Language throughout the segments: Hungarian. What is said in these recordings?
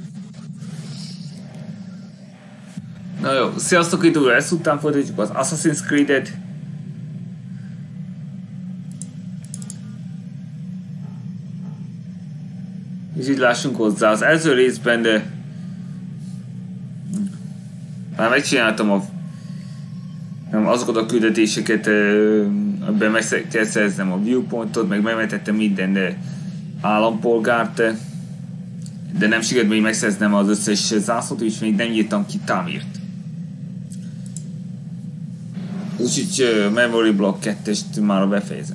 Na jó, sziasztok, itt újra ezt után folytatjuk az Assassin's Creed-et. És így lássunk hozzá az első részben, de már megcsináltam azokat a küldetéseket, ebben meg kell szereznem a viewpointot, meg megmentettem minden állampolgárt, de nem sikerült még megszereznem az összes zászlót, és még nem írtam ki Tamirrt. Úgyhogy Memory Block 2-est már befejezem.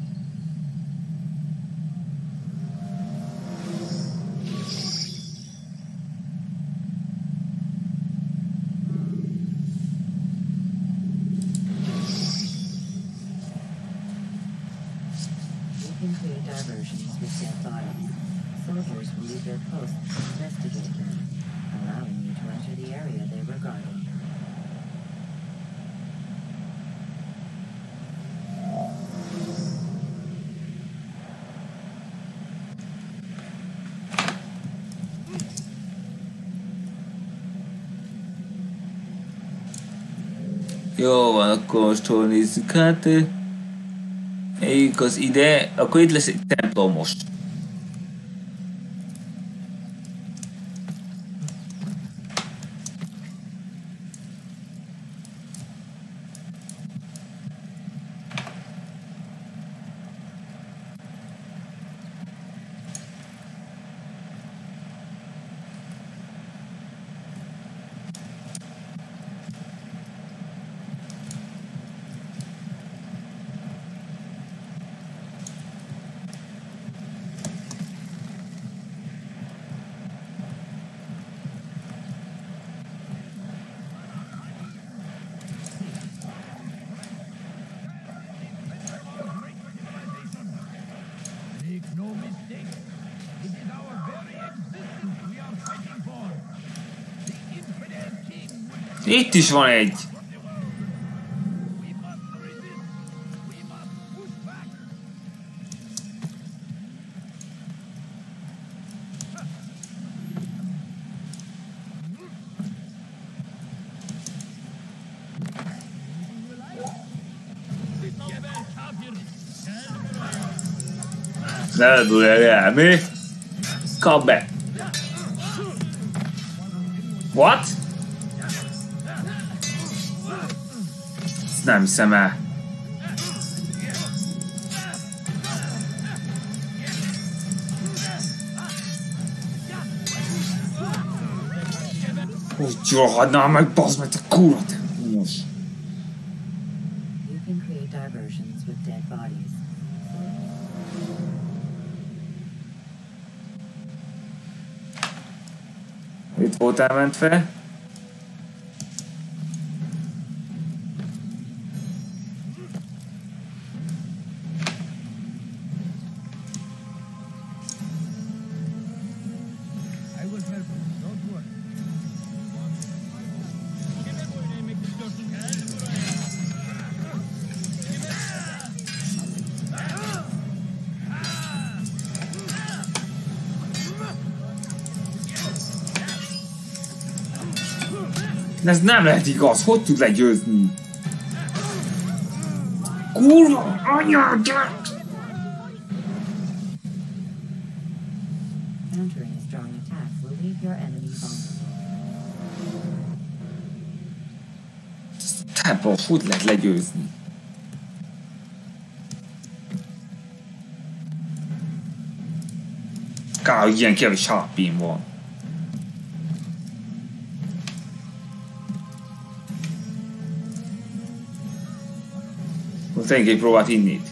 Jó van, akkor most hol nézzük, hát eljük az ide, akkor itt lesz egy templom most. Itt is van egy. Ne dúlj el, mi? Kap be. What? Nem hiszem el. Úgy rohadnál meg, bazd meg, te kurva, te hús. Itt voltál mentve. Ez nem lehet igaz, hogy tud legyőzni? Kurva anyádat! Ezt a templom hogy lehet legyőzni? Kár, hogy ilyen kevés HP-n van. Tényleg próbált innét.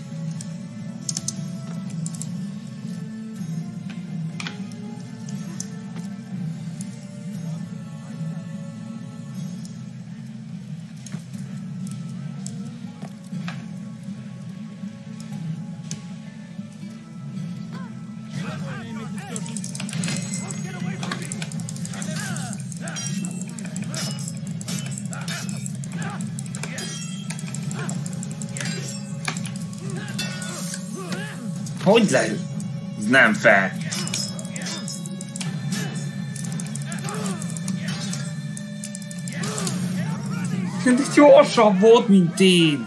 Hogy lehet? Nem fel. De gyorsabb volt, mint én.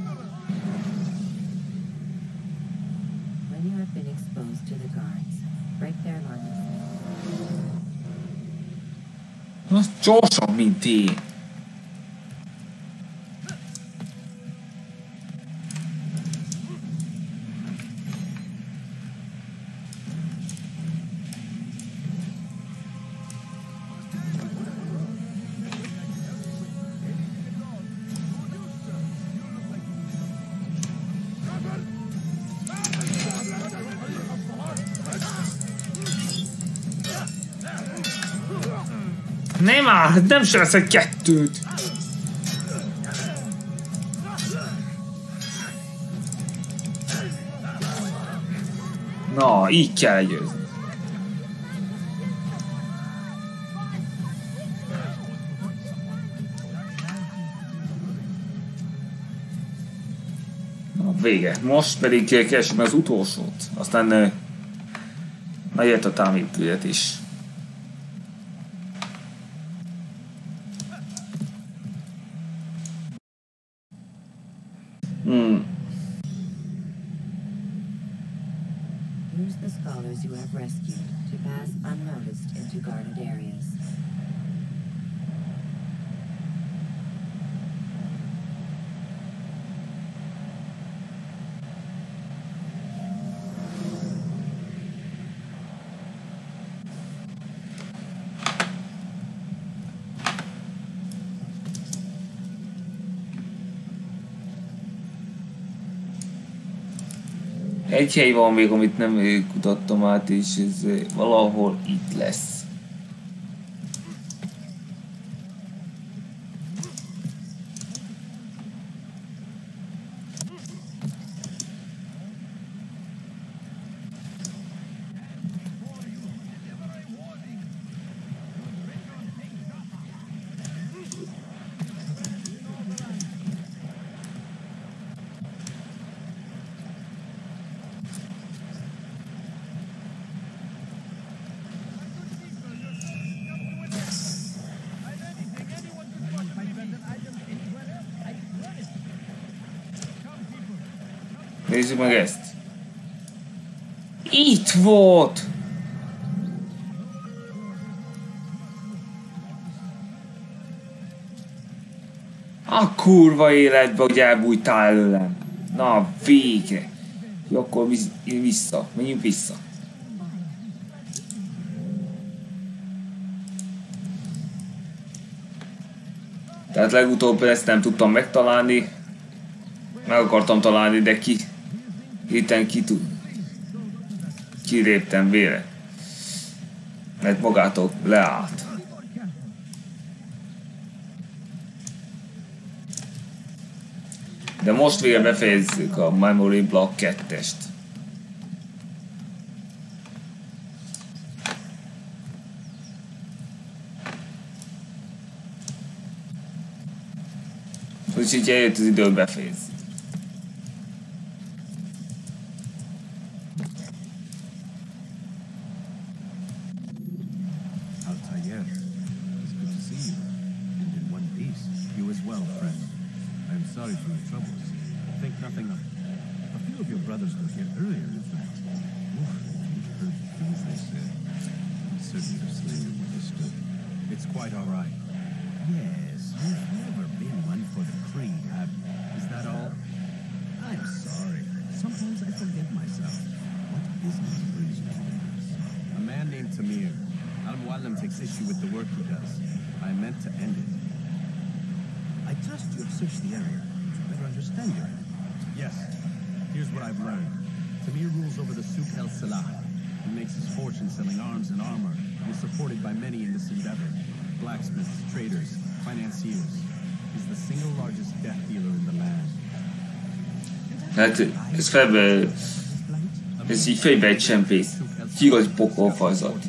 Az gyorsabb, mint én. Nem áll, nem se leszek kettőt. Na, így kell győzni. Na, vége. Most pedig keresem az utolsót. Aztán megjött a támítőjet is. Use the scholars you have rescued to pass unnoticed into guarded areas. Egy hely van még, amit nem kutattam át, és ez valahol itt lesz. Nézzük meg ezt. Itt volt! A kurva életbe, hogy elbújtál előlem. Na, végre. Jó, akkor vissza. Menjünk vissza. Tehát legutóbb ezt nem tudtam megtalálni. Meg akartam találni, de kiléptem vére. Mert magától leállt. De most végre befejezzük a Memory Block 2-est. Úgyhogy eljött az idő, hogy befejezzük. Hát ez így fejbe egy csempész. Igazi pokolfajzat.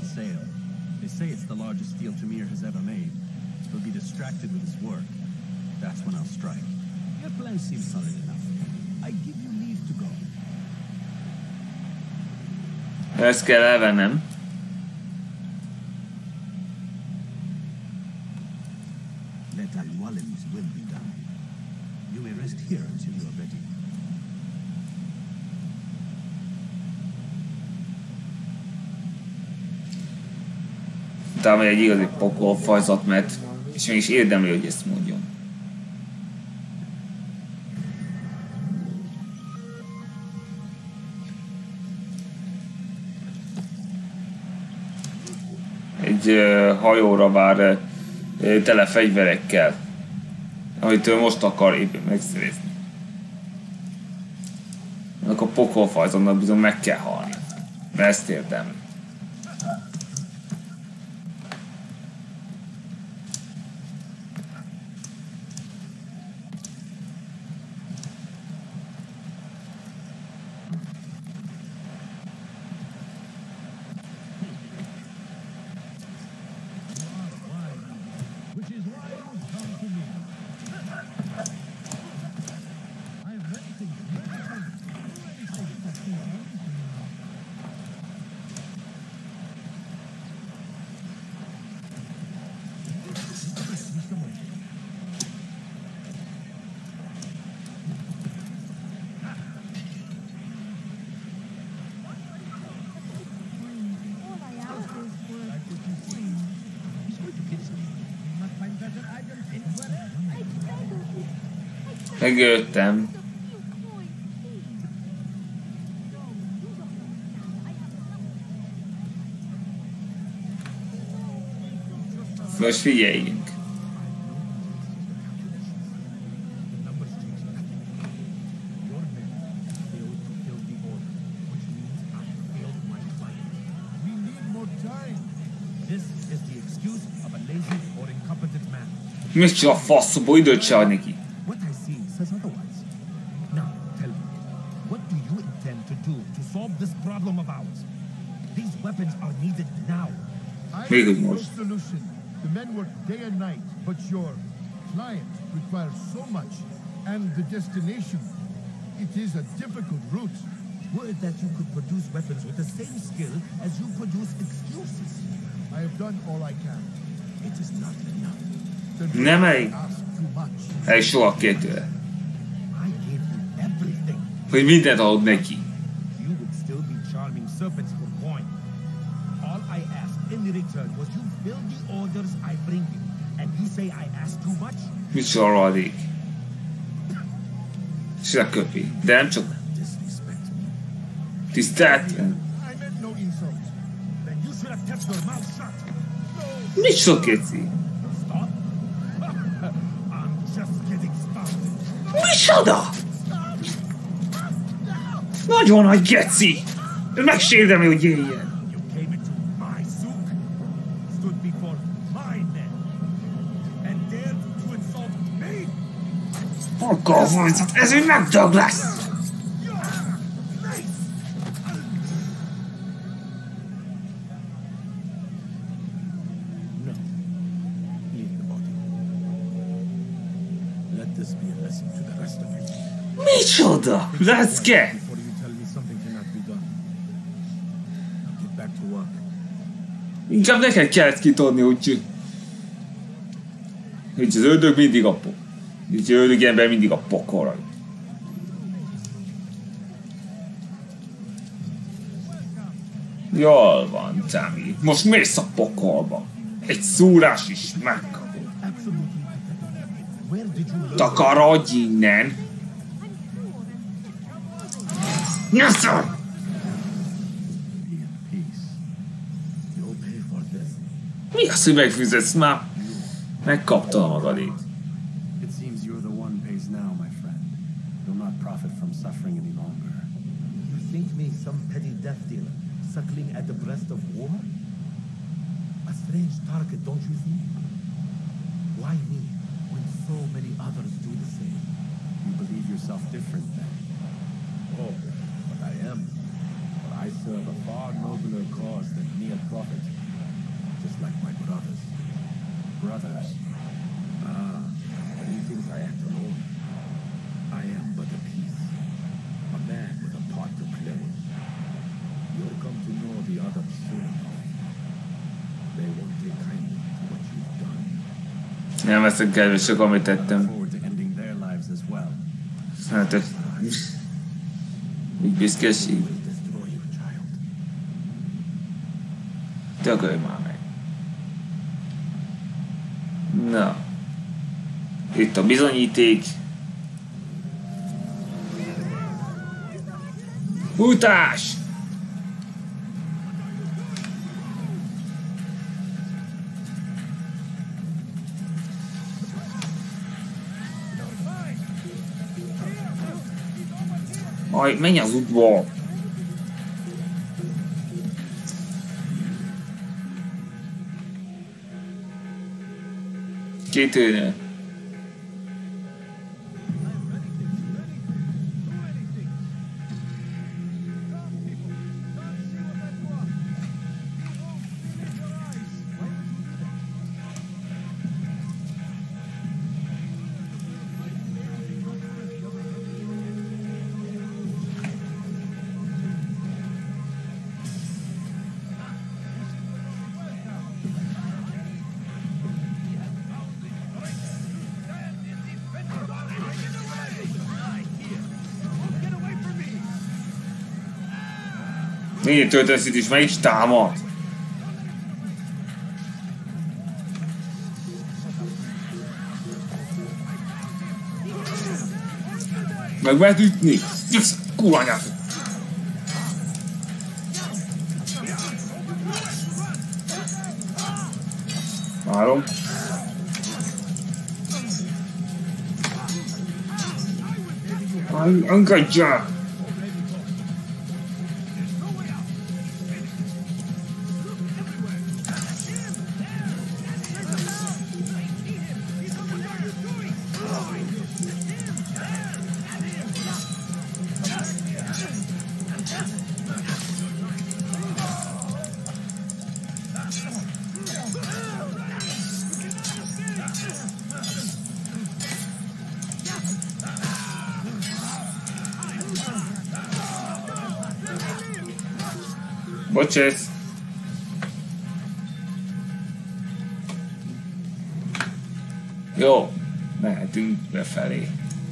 Ezt kell elvennem. Let Al-Mualim things will be done. You may rest here until you are ready. Utána egy igazi pokolfajzat, mert és mégis érdemli, hogy ezt mondjam. Egy hajóra vár tele fegyverekkel, amit ő most akar éppen megszerezni. Annak a pokolfajzatnak bizony meg kell halni, mert ezt érdemli. Megöltem. Most figyeljünk. Micsoda faszból időt se ad neki. Még úgy most. The men work day and night, but your client requires so much, and the destination, it is a difficult route. Were it that you could produce weapons with the same skill as you produce excuses. I have done all I can. It is not enough. Nem elég. Ask too much. El soha kér tőle. I gave you everything. Hogy mindent adod neki. You would still be charming serpents for coin. All I asked in return was you fill the orders I bring you, and you say I ask too much? Micsoda rohadék. És leköpi. De nem csak tiszteletlen. I meant no insult. Then you should have kept your mouth shut. Micsoda keci. Stop? I'm just getting started. Micsoda? Nagyon nagy geci. Megsérdemli, hogy éljen. You came into my souk, stood before my men, and dared to insult me? Akkor volt, ez egy megdag lesz. Micsoda? Let's get! Before you tell me something cannot be done. Now get back to work. Inkább neked kellett kitolni, úgyhogy az ördög mindig a pokol. Úgyhogy az ördög ember mindig a pokolra. Jól van, Tammy. Most mész a pokolba. Egy szúrás is megkapod. Takarodj innen! Nyaszol! Mi az, hogy megfizetsz már? Megkapta a magadét. It seems you're the one pays now, my friend. You'll not profit from suffering any longer. You think me some petty death dealer, suckling at the breast of war? A strange target, don't you think? Why me, when so many others do the same? You believe yourself different then? Oh, but I am. But I serve a far nobler cause than mere profit. Just like my brothers. Brothers. Ah, but he thinks I act alone. I am but a piece. A man with a part to play. You'll come to know the others soon enough. They won't take kindly to what you've done. Nem veszek kedvesek, amit tettem. Forward to ending their lives as well. Hát, így büszkeség. Destroy you, child. Dögölj már meg. Na. Itt a bizonyíték. Futás! Aj, menj az útból! Kitűnő. Miért töltesz itt is? Meg is támad! Meg lehet ütni! Jössz! Kurványát! Várom. Engedje! Bocsász! Jó, mehetünk befelé.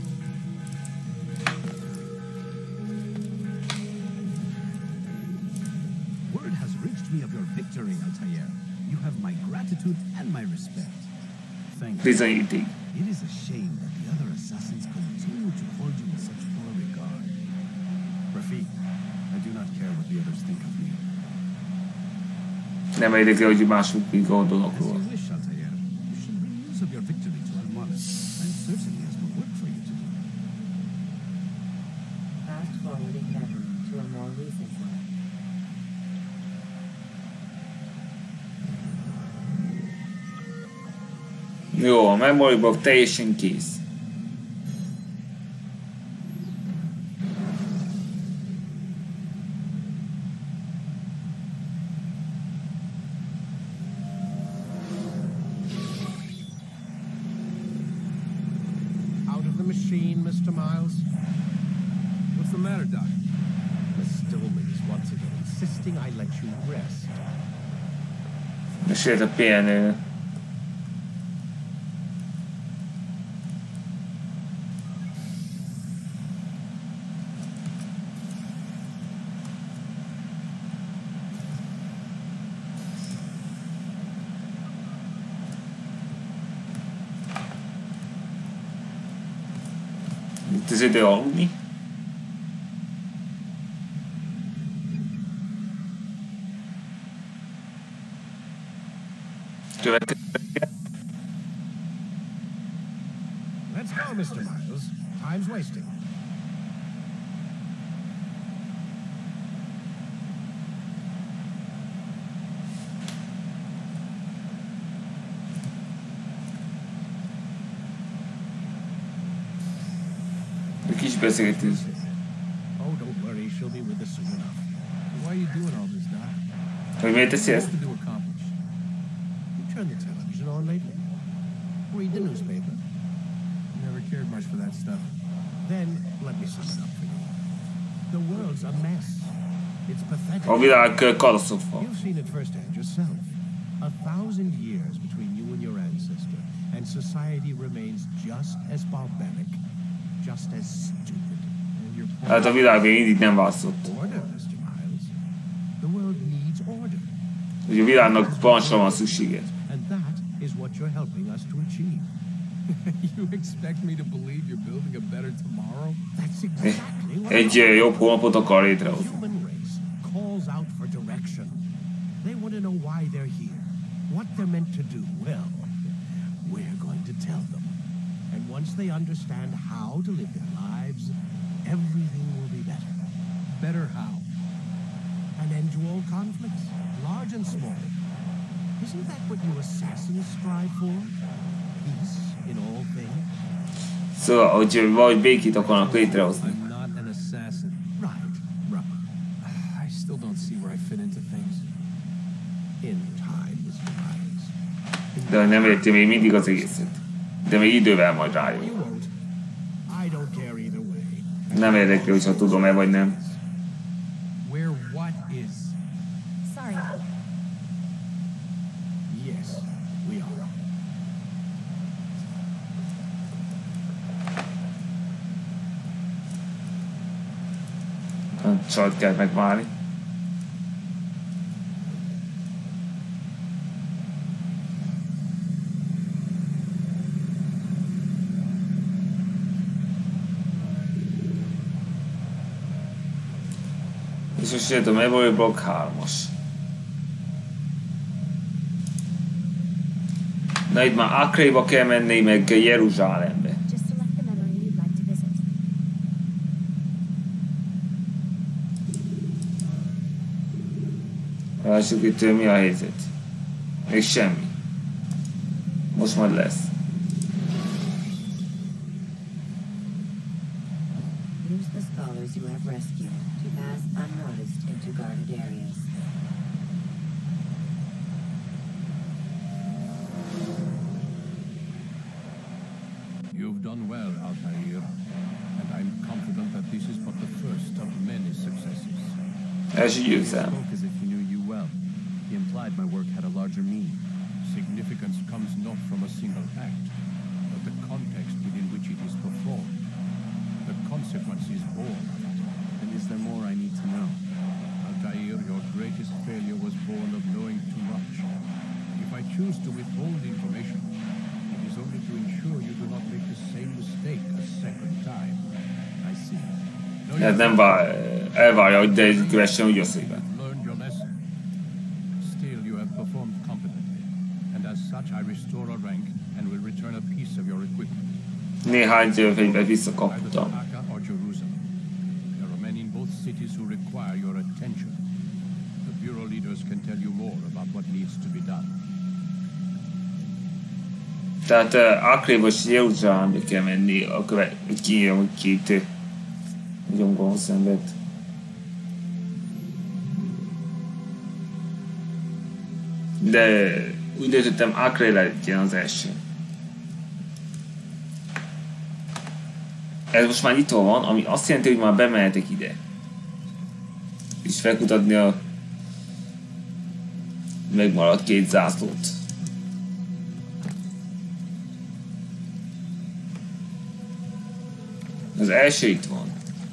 Word has reached me of your victory, Altair. You have my gratitude and my respect. Thank you. Bizonyíték. It is a shame that the other assassins continue to hold you in such poor regard. Rafiq, I do not care what the others think of me. Nem érdekel, hogy mások mit As gondolnak róla. you wish, Altair. You should bring news of your victory to Al-Manas, and certainly has more work for you to do. Fast forwarding memory to a more recent one. Jó, a memory block teljesen kész. Out of the machine, Mr. Miles. What's the matter, Doc? Miss Stillman is once again insisting I let you rest. Mesélt a pihenő. Itt az idő aludni. Következő. Let's go, Mr. Miles. Time's wasting. A kis beszélgetés. Oh, don't worry. She'll be with us soon enough. Why are you doing all this, Doc? Hogy miért teszi ezt? What to accomplish? You turned the television on lately? Read the newspaper? Never cared much for that stuff. Then, let me sum it up for you. The world's a mess. It's pathetic. A világ katasztrófa. You've seen it firsthand yourself. 1,000 years between you and your ancestor. and society remains just as barbaric, just as stupid. And your point Hát a világ még mindig nem változott. order, Mr. Miles. The world needs order. Hogy a világnak parancsra van szüksége. And that is what you're helping us to achieve. You expect me to believe you're building a better tomorrow? That's exactly what Egy jobb holnapot akar the létrehozni. human race calls out for direction. They want to know why they're here, what they're meant to do. Well, we're going to tell them. And once they understand how to live their lives, everything will be better. Better how? An end to all conflicts, large and small. Isn't that what you assassins strive for? Peace in all things? Szóval, hogy valahogy békét akarnak létrehozni. I'm not an assassin. Right. I still don't see where I fit into things. In time, Mr. Miles. De nem érti még mindig az egészet. De még idővel majd rájön. You won't. I don't care either way. Nem érdekli, hogyha tudom-e vagy nem. Where what is? Sorry. Yes, we are. A csajt kell megvárni. És most jött a Memory Block 3-as. Na itt már Acre-ba kell menni, meg Jeruzsálembe. Just select the memory you'd like to visit. Lássuk itt, mi a helyzet. Még semmi. Most majd lesz. Use the scholars you have rescued to pass unnoticed into guarded areas. You've done well, Altair, and I'm confident that this is but the first of many successes. Első He győzelem. spoke as if he knew you well. He implied my work had a larger meaning. Significance comes not from a single act, but the context within which it is performed. The consequence is born of it. And is there more I need to know? Altair, your greatest failure was born of knowing too much. If I choose to withhold information, it is only to ensure you do not make the same mistake a second time. I see. No, Hát nem elvárja, hogy de kövessen úgy összében. learned your lesson. Still, you have performed competently, and as such, I restore a rank and will return a piece of your equipment. Néhány fegyvert Either visszakaptam. Dhaka or Jerusalem. There are men in both cities who require your attention. The bureau leaders can tell you more about what needs to be done. Tehát Acre-ba és Jeruzsálembe kell menni, hogy kijön, hogy két gyomgon szenved. De úgy döntöttem, Acre legyen az első. Ez most már nyitva van, ami azt jelenti, hogy már bemehetek ide. És felkutatni a megmaradt két zászlót. Az első itt van.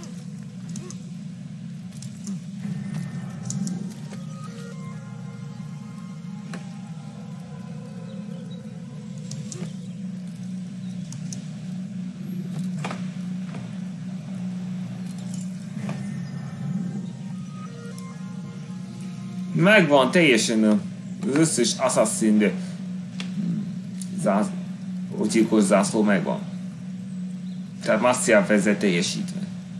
Megvan teljesen az összes Assassin gyilkos zászló megvan. Tehát Marcial vezet teljesítve.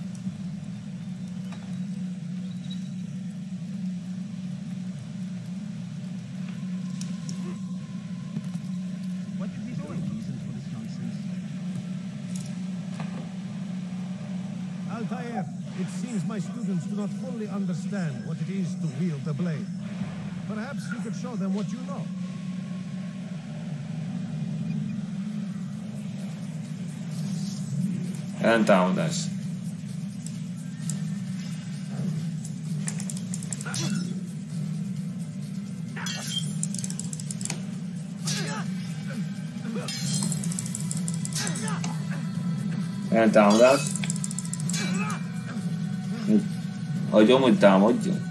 What should be the reason for this nonsense? Altair, it seems my students do not fully understand what it is to wield the blade. Perhaps you could show them what you know. Ellentámadás. Eltámadás. Hagyom, hogy támadjon.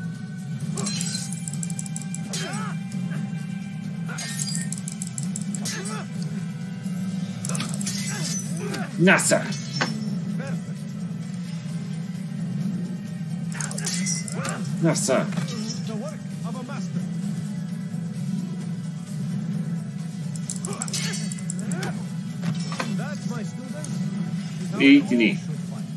Nasza! Nasza! Így.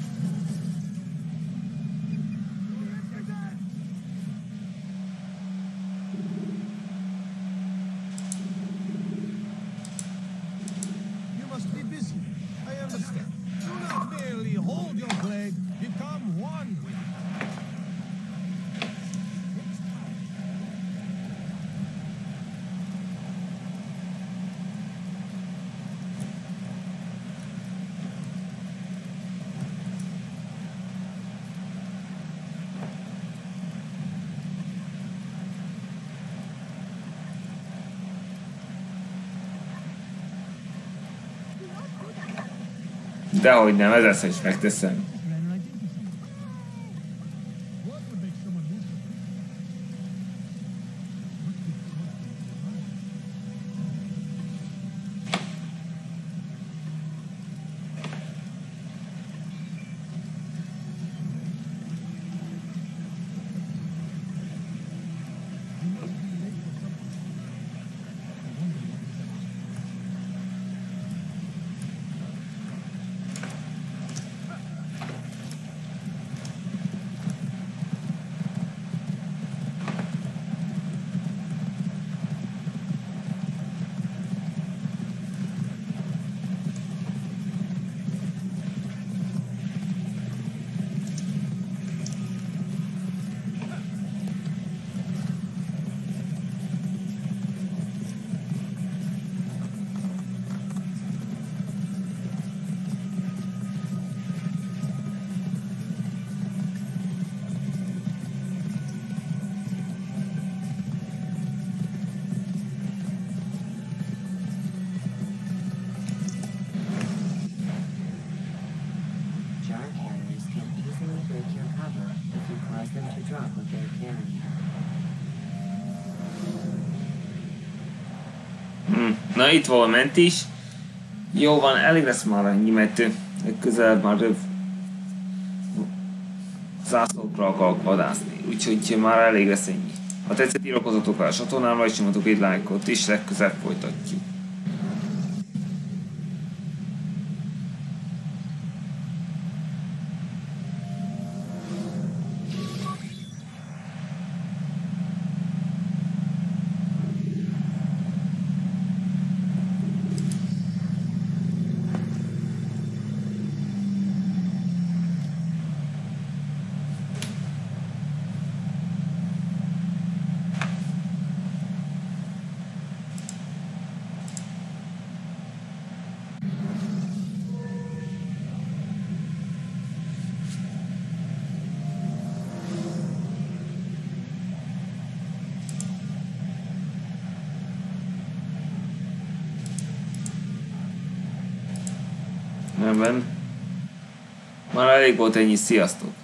Dehogy nem, ezt is megteszem. Na itt valahol ment is. Jó van, elég lesz már ennyi, mert közel már zászlókra akarok vadászni. Úgyhogy már elég lesz ennyi. Ha tetszett, iratkozzatok fel a csatornámra, és nyomatok egy lájkot, és legközelebb folytatjuk. Már elég volt ennyi, sziasztok!